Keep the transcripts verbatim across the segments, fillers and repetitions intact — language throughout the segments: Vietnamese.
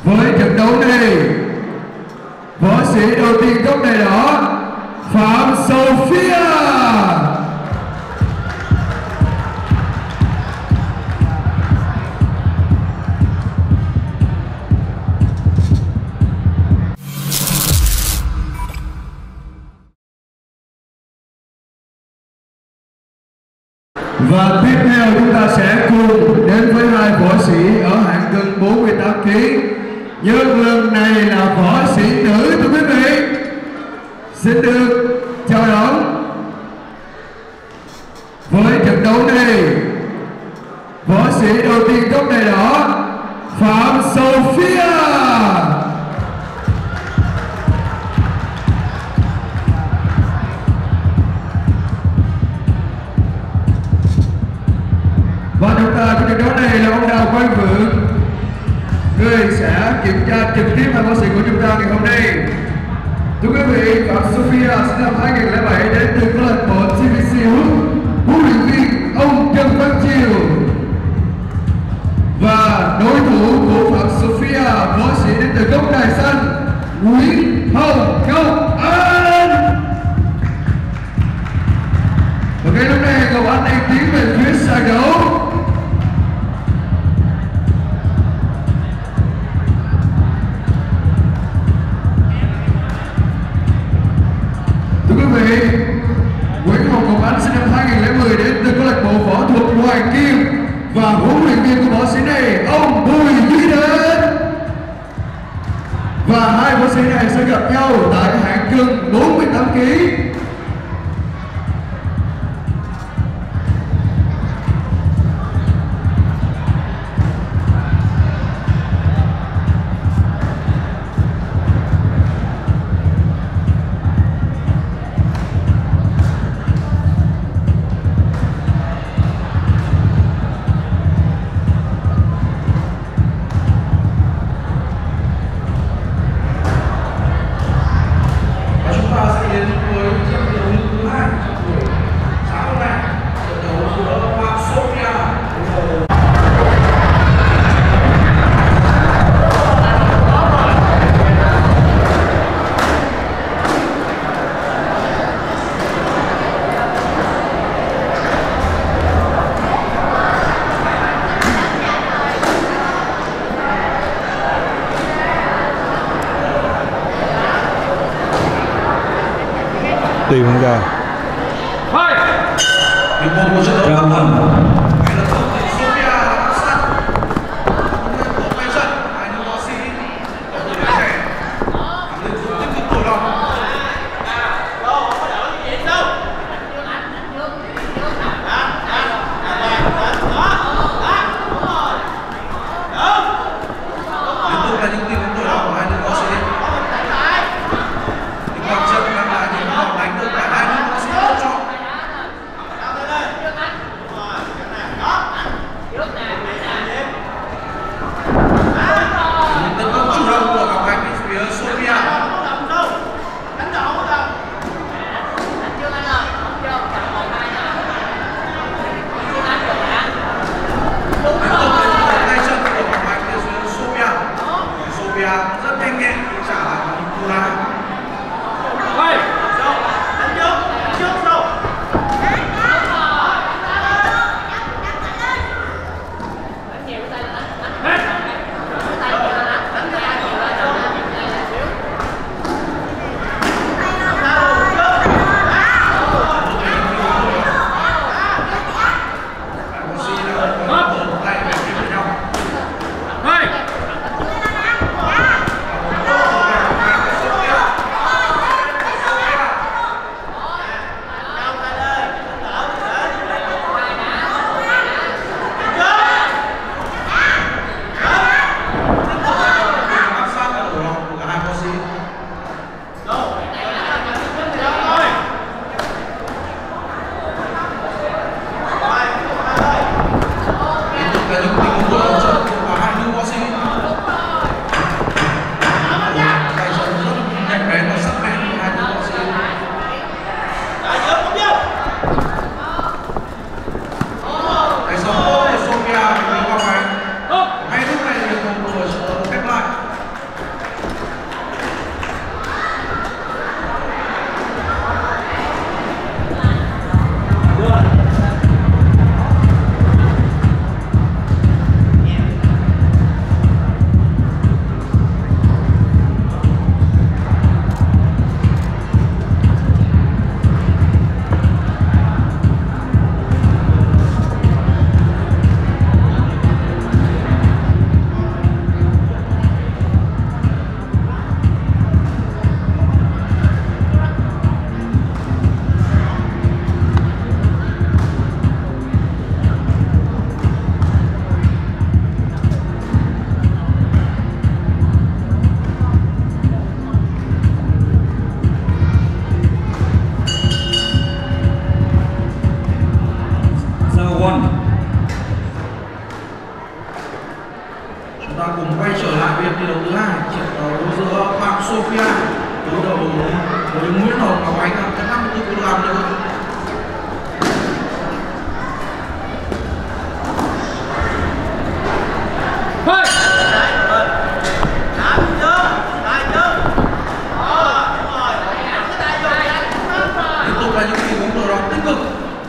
Với trận đấu này, võ sĩ đầu tiên góc đài đỏ Phạm Sophia. Và tiếp theo chúng ta sẽ cùng đến với hai võ sĩ ở hạng cân bốn mươi tám ki lô gam. Nhưng lần này là võ sĩ nữ thưa quý vị. Xin được chào đón. Với trận đấu này, võ sĩ đầu tiên góc đài đỏ Phạm Sophia. Và chúng ta của trận đấu này là ông Đào Quang Vượng, người sẽ kiểm tra trực tiếp hai võ sĩ của chúng ta ngày hôm nay. Thưa quý vị, Phạm Sophia sinh năm hai nghìn không trăm lẻ bảy đến từ câu lạc bộ tê vê xê Hút, huấn luyện viên ông Trần Văn Chiều. Và đối thủ của Phạm Sophia, võ sĩ đến từ góc đài xanh Nguyễn Hồng Ngọc Anh. Và ngay lúc này Ngọc Anh đang tiến về phía sàn đấu. Nguyễn Hồng Ngọc Anh sinh năm hai nghìn không trăm lẻ mười đến từ câu lạc bộ võ thuật Hoàng Kim và huấn luyện viên của võ sĩ này ông Bùi Duy Đến. Và hai võ sĩ này sẽ gặp nhau tại hạng cân bốn mươi tám ki lô gam. Tìm ra. Ra phần. đấu thứ hai, trận đấu giữa Phạm Sophia đối đầu với Nguyễn Hồng Ngọc Ánh ở cân năm mươi tư ki lô gam nữa. Liên tục là những tình huống đầu đòn tích cực.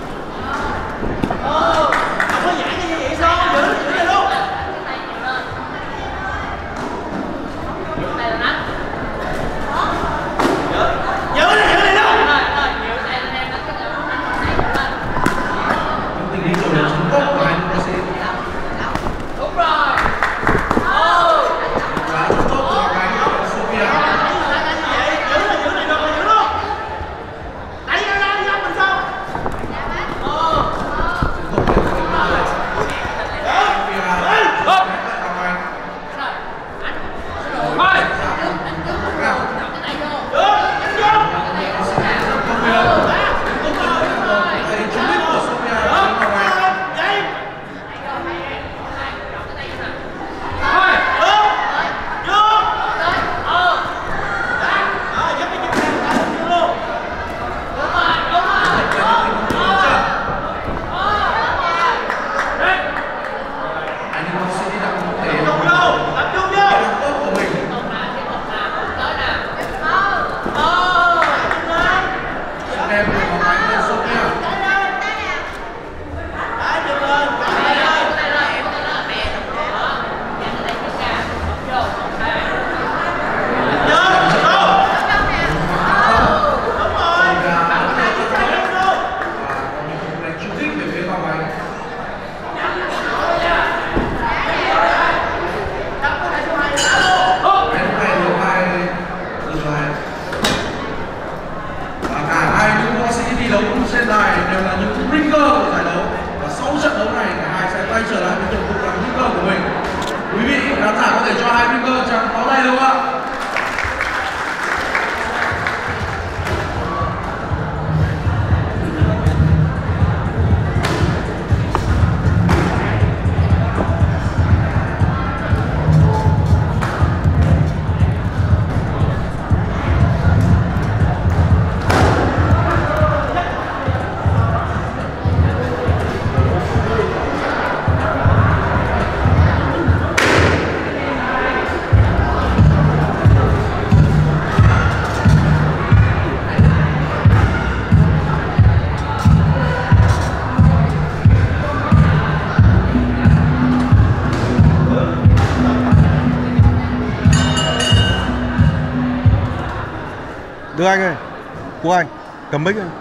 Đưa anh ơi, cô anh, cầm mic anh.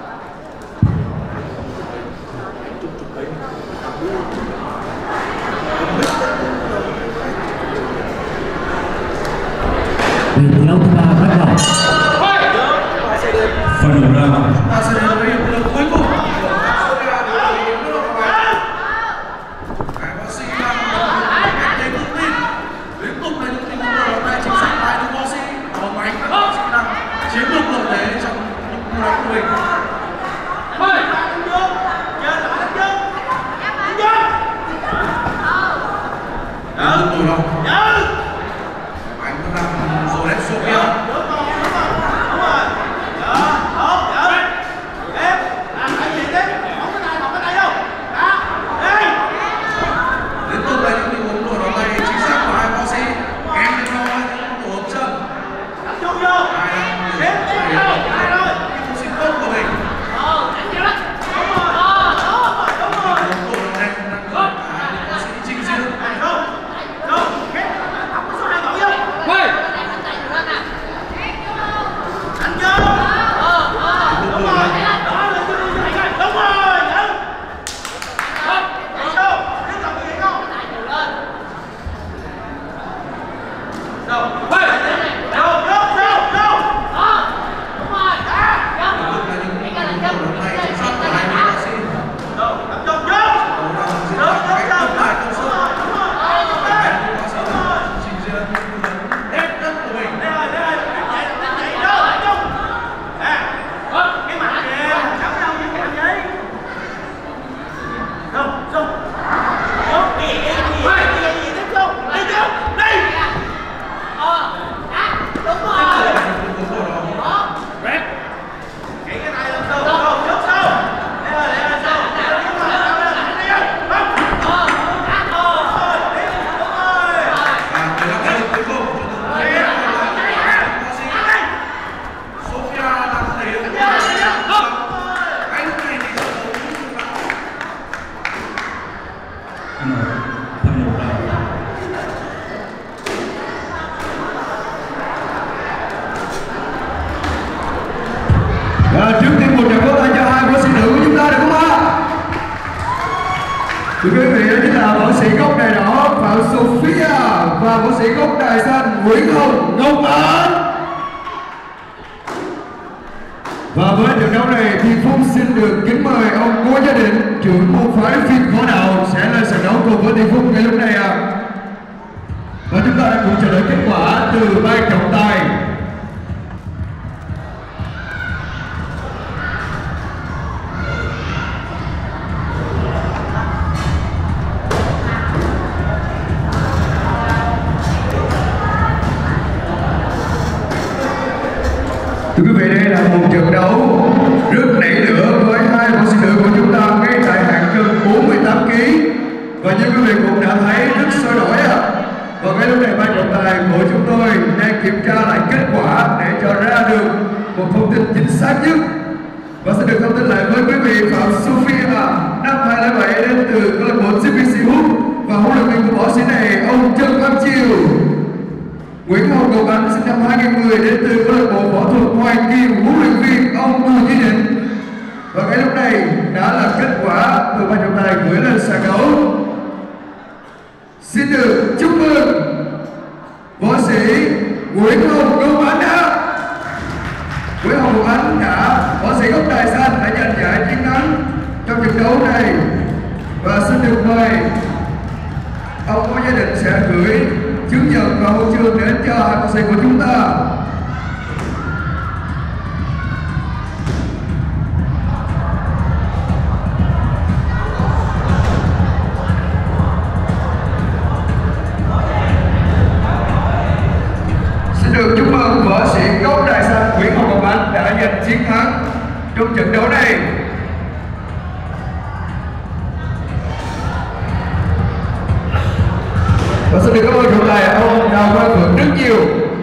Thi đấu thứ ba bắt đầu. Phần đầu ra. Ta sẽ đến với hiệp cuối cùng. Chiến lược lợi thế trong những cú đánh của mình. Đừng tủi lòng. Anh vẫn đang rồi đấy Sophia. Liên tục là những tình huống đổ đầu tay chính xác của hai bác sĩ. Em đến nhau những tổ hợp chân. Và trước tiên một tràng pháo tay cho hai võ sĩ nữ của chúng ta được không ạ? Thưa quý vị, đó chính là võ sĩ gốc đài đỏ Phạm Sophia và võ sĩ gốc đài xanh Nguyễn Hồng Ngọc Anh. Và với trận đấu này thì Phúc xin được kính mời ông Ngô Gia Định, trưởng môn phái phim võ đạo sẽ lên sân đấu cùng với Tỷ Phúc ngay lúc này ạ. Và chúng ta đã cùng chờ đợi kết quả từ ban trọng tài. Thưa quý vị, đây là một trận đấu rất nảy lửa với hai võ sĩ nữ của chúng ta ngay tại hạng cân bốn mươi tám ki lô gam. Và như quý vị cũng đã thấy rất sôi nổi ạ. Và ngay lúc này ban trọng tài của chúng tôi đang kiểm tra lại kết quả để cho ra được một thông tin chính xác nhất. Và sẽ được thông tin lại với quý vị Phạm Sophia, năm hai không không bảy đến từ câu lạc bộ xê pê xê Hút và huấn luyện viên của võ sĩ này ông Trần Văn Chiêu. Nguyễn Hồng Ngọc Anh sinh năm hai nghìn không trăm mười đến từ câu lạc bộ võ thuật Hoàng Kim, huấn luyện viên ông Bùi Chí Định. Và ngay lúc này đã là kết quả từ ban trọng tài gửi lên sàn đấu. Xin được chúc mừng võ sĩ Nguyễn Hồng Ngọc Anh đã Nguyễn Hồng Ngọc Anh đã võ sĩ gốc đài xanh đã giành giải chiến thắng trong trận đấu này. Và xin được mời ông có gia đình sẽ gửi chứng nhận và huân chương đến cho hai võ sĩ của chúng ta. Xin được chúc mừng võ sĩ gốc đài xanh Nguyễn Hồng Ngọc Anh đã giành chiến thắng trong trận đấu này. Và xin được cảm ơn trọng tài ông Đào Quang Phượng rất nhiều.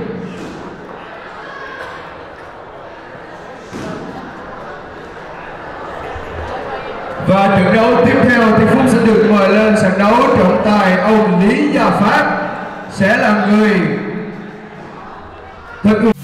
Và trận đấu tiếp theo thì Phúc sẽ được mời lên sàn đấu trọng tài ông Lý Gia Phát sẽ là người thực